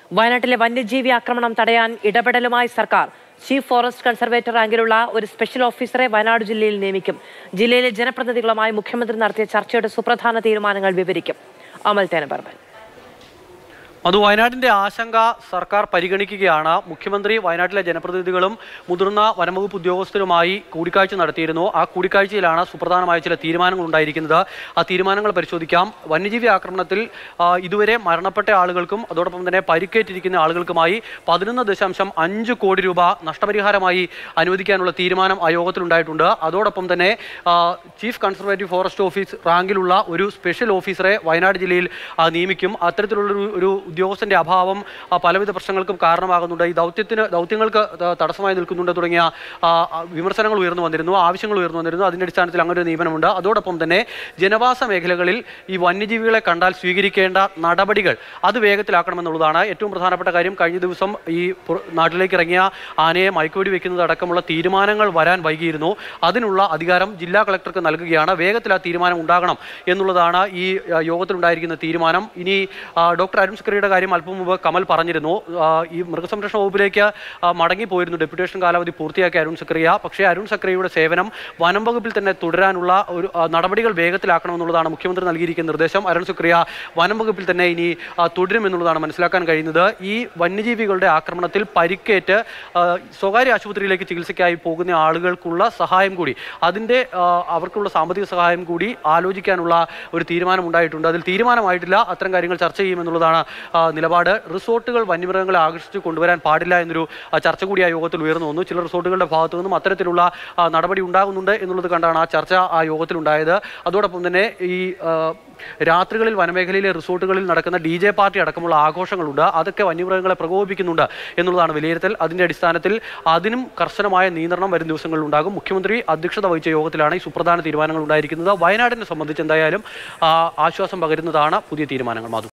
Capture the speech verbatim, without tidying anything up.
വയനാട്ടിലെ വന്യജീവി ആക്രമണം തടയാൻ ഇടപെടലുമായി സർക്കാർ ചീഫ് ഫോറസ്റ്റ് കൺസർവേറ്റർ റാങ്കിലുള്ള ഒരു സ്പെഷ്യൽ ഓഫീസറെ വയനാട് ജില്ലയിൽ നിയമിക്കും. ജില്ലയിലെ ജനപ്രതിനിധികളുമായി മുഖ്യമന്ത്രി നടത്തിയ ചർച്ചയുടെ സുപ്രധാന തീരുമാനങ്ങൾ വിവരിക്കും. അമൽ തേനബർമൻ. അത് വയനാടിന്റെ ആശങ്ക സർക്കാർ പരിഗണിക്കുകയാണ്. മുഖ്യമന്ത്രി വയനാട്ടിലെ ജനപ്രതിനിധികളും മുതിർന്ന വനംവകുപ്പ് ഉദ്യോഗസ്ഥരുമായി കൂടിക്കാഴ്ച നടത്തിയിരുന്നു. ആ കൂടിക്കാഴ്ചയിലാണ് സുപ്രധാനമായ ചില തീരുമാനങ്ങൾ ഉണ്ടായിരിക്കുന്നത്. ആ തീരുമാനങ്ങൾ പരിശോധിക്കാം. വന്യജീവി ആക്രമണത്തിൽ ഇതുവരെ മരണപ്പെട്ട ആളുകൾക്കും അതോടൊപ്പം തന്നെ പരിക്കേറ്റിരിക്കുന്ന ആളുകൾക്കുമായി പതിനൊന്ന് ദശാംശം അഞ്ച് കോടി രൂപ നഷ്ടപരിഹാരമായി അനുവദിക്കാനുള്ള തീരുമാനം ആ യോഗത്തിലുണ്ടായിട്ടുണ്ട്. അതോടൊപ്പം തന്നെ ചീഫ് കൺസർവേറ്റീവ് ഫോറസ്റ്റ് ഓഫീസ് റാങ്കിലുള്ള ഒരു സ്പെഷ്യൽ ഓഫീസറെ വയനാട് ജില്ലയിൽ നിയമിക്കും. അത്തരത്തിലുള്ളൊരു ഒരു ഉദ്യോഗസ്ഥന്റെ അഭാവം പലവിധ പ്രശ്നങ്ങൾക്കും കാരണമാകുന്നുണ്ട്. ഈ ദൗത്യത്തിന് ദൗത്യങ്ങൾക്ക് തടസ്സമായി നിൽക്കുന്നുണ്ട് തുടങ്ങിയ വിമർശനങ്ങൾ ഉയർന്നു വന്നിരുന്നു, ആവശ്യങ്ങൾ ഉയർന്നു വന്നിരുന്നു. അതിന്റെ അടിസ്ഥാനത്തിൽ അങ്ങനെ ഒരു നിയമനമുണ്ട്. അതോടൊപ്പം തന്നെ ജനവാസ മേഖലകളിൽ ഈ വന്യജീവികളെ കണ്ടാൽ സ്വീകരിക്കേണ്ട നടപടികൾ അത് വേഗത്തിലാക്കണമെന്നുള്ളതാണ് ഏറ്റവും പ്രധാനപ്പെട്ട കാര്യം. കഴിഞ്ഞ ദിവസം ഈ നാട്ടിലേക്ക് ഇറങ്ങിയ ആനയെ മയക്കുവെടി വെക്കുന്നത് അടക്കമുള്ള തീരുമാനങ്ങൾ വരാൻ വൈകിയിരുന്നു. അതിനുള്ള അധികാരം ജില്ലാ കളക്ടർക്ക് നൽകുകയാണ്. വേഗത്തിൽ ആ തീരുമാനം ഉണ്ടാകണം എന്നുള്ളതാണ് ഈ യോഗത്തിലുണ്ടായിരിക്കുന്ന തീരുമാനം. ഇനി ഡോക്ടർ അരുൺ സക്രിയുടെ കാര്യം അല്പം മുമ്പ് കമൽ പറഞ്ഞിരുന്നു. ഈ മൃഗസംരക്ഷണ വകുപ്പിലേക്ക് മടങ്ങിപ്പോയിരുന്നു ഡെപ്യൂട്ടേഷൻ കാലാവധി പൂർത്തിയാക്കിയ അരുൺ സക്രിയ. പക്ഷേ അരുൺ സക്രിയയുടെ സേവനം വനം വകുപ്പിൽ തന്നെ തുടരാനുള്ള ഒരു നടപടികൾ വേഗത്തിലാക്കണമെന്നുള്ളതാണ് മുഖ്യമന്ത്രി നൽകിയിരിക്കുന്ന നിർദ്ദേശം. അരുൺ സക്രിയ വനം വകുപ്പിൽ തന്നെ ഇനി തുടരുമെന്നുള്ളതാണ് മനസ്സിലാക്കാൻ കഴിയുന്നത്. ഈ വന്യജീവികളുടെ ആക്രമണത്തിൽ പരിക്കേറ്റ് സ്വകാര്യ ആശുപത്രിയിലേക്ക് ചികിത്സയ്ക്കായി പോകുന്ന ആളുകൾക്കുള്ള സഹായം കൂടി അതിൻ്റെ അവർക്കുള്ള സാമ്പത്തിക സഹായം കൂടി ആലോചിക്കാനുള്ള ഒരു തീരുമാനം ഉണ്ടായിട്ടുണ്ട്. അതിൽ തീരുമാനമായിട്ടില്ല. അത്തരം കാര്യങ്ങൾ ചർച്ച ചെയ്യുമെന്നുള്ളതാണ് നിലപാട്. റിസോർട്ടുകൾ വന്യമൃഗങ്ങളെ ആകർഷിച്ച് കൊണ്ടുവരാൻ പാടില്ല എന്നൊരു ചർച്ച കൂടി ആ യോഗത്തിൽ ഉയർന്നു വന്നു. ചില റിസോർട്ടുകളുടെ ഭാഗത്തു നിന്നും അത്തരത്തിലുള്ള നടപടി ഉണ്ടാകുന്നുണ്ട് എന്നുള്ളത് കണ്ടാണ് ആ ചർച്ച ആ യോഗത്തിലുണ്ടായത്. അതോടൊപ്പം തന്നെ ഈ രാത്രികളിൽ വനമേഖലയിലെ റിസോർട്ടുകളിൽ നടക്കുന്ന ഡി ജെ പാർട്ടി അടക്കമുള്ള ആഘോഷങ്ങളുണ്ട്. അതൊക്കെ വന്യമൃഗങ്ങളെ പ്രകോപിപ്പിക്കുന്നുണ്ട് എന്നുള്ളതാണ് വിലയിരുത്തൽ. അതിൻ്റെ അടിസ്ഥാനത്തിൽ അതിനും കർശനമായ നിയന്ത്രണം വരും ദിവസങ്ങളിൽ ഉണ്ടാകും. മുഖ്യമന്ത്രി അധ്യക്ഷത വഹിച്ച യോഗത്തിലാണ് ഈ സുപ്രധാന തീരുമാനങ്ങൾ ഉണ്ടായിരിക്കുന്നത്. വയനാടിനെ സംബന്ധിച്ച് എന്തായാലും ആശ്വാസം പകരുന്നതാണ് പുതിയ തീരുമാനങ്ങൾ. മാധു.